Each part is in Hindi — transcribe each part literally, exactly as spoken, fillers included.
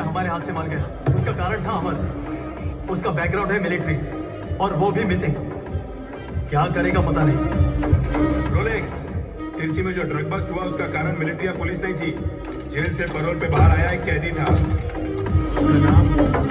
हमारे हाथ से मार गया। उसका कारण था अमर, उसका बैकग्राउंड है मिलिट्री और वो भी मिसिंग। क्या करेगा पता नहीं। रोलेक्स, तिरची में जो ड्रग बस्ट हुआ उसका कारण मिलिट्री या पुलिस नहीं थी। जेल से पैरोल पे बाहर आया एक कैदी था। उसका नाम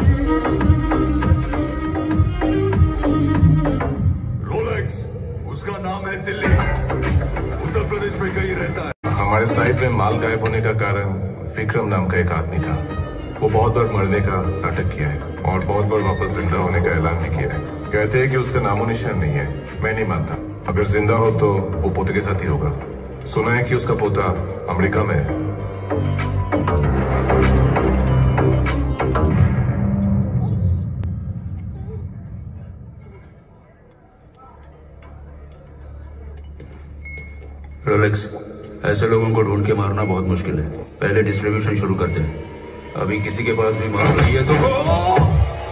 रोलेक्स, उसका नाम है दिल्ली, उत्तर प्रदेश में कहीं रहता है। हमारे साइड में माल गायब होने का कारण विक्रम नाम का एक आदमी था। वो बहुत बार मरने का नाटक किया है और बहुत बार वापस जिंदा होने का ऐलान भी किया है। कहते हैं कि उसका नामो निशान नहीं है। मैं नहीं मानता। अगर जिंदा हो तो वो पोते के साथ ही होगा। सुना है कि उसका पोता अमेरिका में है। रोलेक्स, ऐसे लोगों को ढूंढ के मारना बहुत मुश्किल है। पहले डिस्ट्रीब्यूशन शुरू करते हैं। अभी किसी के पास भी मार नहीं है तो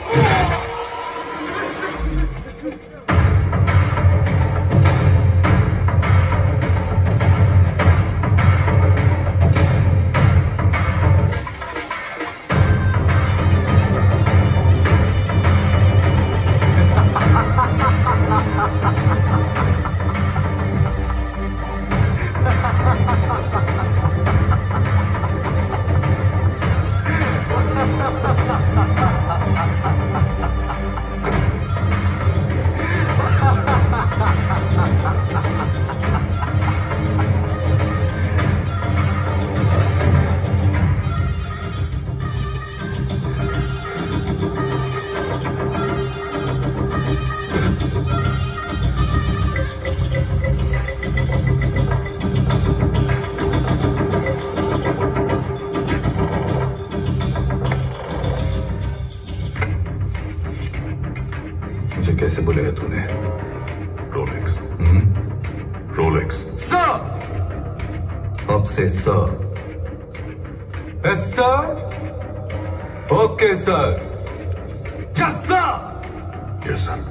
कैसे बुलाया तूने? रोलेक्स। रोलेक्स सर, अब से sir. Yes sir. Okay sir. Just sir. Yes sir.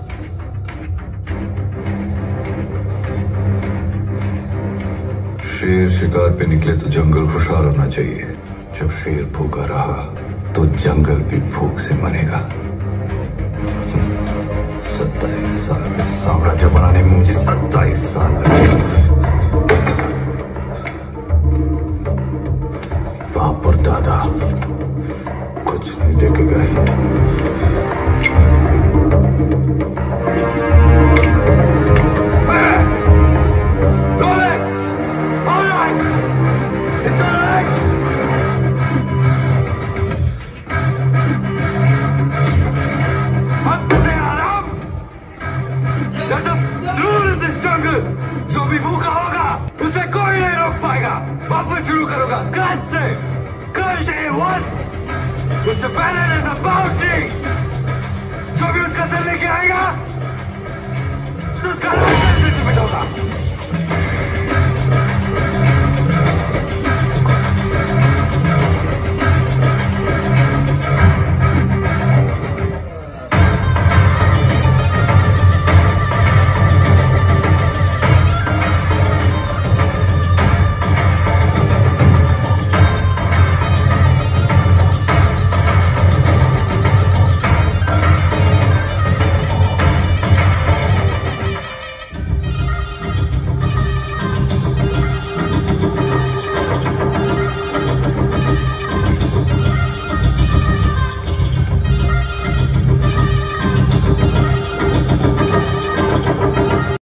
शेर शिकार पे निकले तो जंगल खुशहाल होना चाहिए। जब शेर भूखा रहा तो जंगल भी भूख से मरेगा। सत्ताईस साल में साम्राज्य बनाने में मुझे सत्ताईस साल लगे। बाप और दादा कुछ नहीं देखेगा। Rolex, alright, it's alright. जो भी भूखा होगा उसे कोई नहीं रोक पाएगा। वापस शुरू करूंगा स्क्रैच से। कल डे वन, उससे पहले बाउंड्री। जो भी उसका सर लेके आएगा